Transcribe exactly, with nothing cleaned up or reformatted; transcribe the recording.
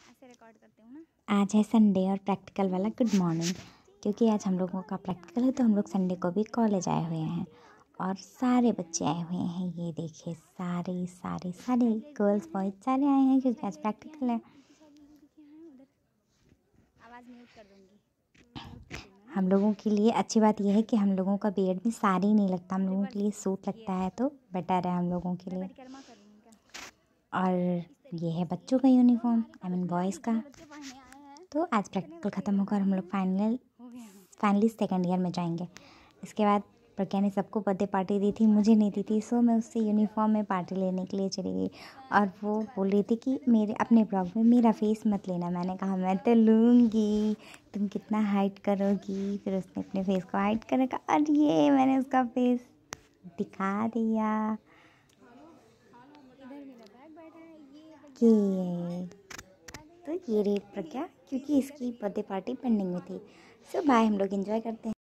ऐसे रिकॉर्ड करती हूँ ना। आज है संडे और प्रैक्टिकल वाला गुड मॉर्निंग, क्योंकि आज हम लोगों का प्रैक्टिकल है तो हम लोग संडे को भी कॉलेज आए हुए हैं और सारे बच्चे आए हुए हैं। ये देखिए सारे सारे सारे गर्ल्स बॉयज सारे आए हैं क्योंकि आज प्रैक्टिकल है। आवाज़ म्यूट कर दूँगी। हम लोगों के लिए अच्छी बात यह है कि हम लोगों का बीएड में साड़ी नहीं लगता, हम लोगों के लिए सूट लगता है तो बेटर है हम लोगों के लिए। और ये है बच्चों का यूनिफॉर्म, आई मीन बॉयज़ का। तो आज प्रैक्टिकल ख़त्म होकर हम लोग फाइनल फाइनली सेकेंड ईयर में जाएंगे। इसके बाद प्रज्ञा ने सबको बर्थडे पार्टी दी थी, मुझे नहीं दी थी, सो मैं उससे यूनिफॉर्म में पार्टी लेने के लिए चली गई। और वो बोल रही थी कि मेरे अपने ब्लॉग में मेरा फेस मत लेना। मैंने कहा मैं तो लूँगी, तुम कितना हाइड करोगी। फिर उसने अपने फेस को हाइड कर रखा और ये मैंने उसका फेस दिखा दिया कि तो ये रे प्रज्ञा, क्योंकि इसकी बर्थडे पार्टी पेंडिंग में थी। सो बाय, हम लोग एंजॉय करते हैं।